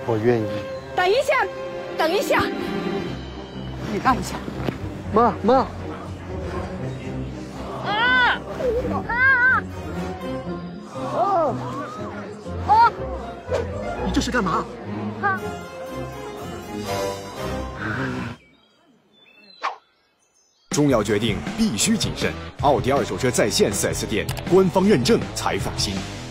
我愿意。 等一下，等一下，你让一下。 妈。你这是干嘛？ 重要决定必须谨慎，奥迪二手车在线4S店官方认证才放心。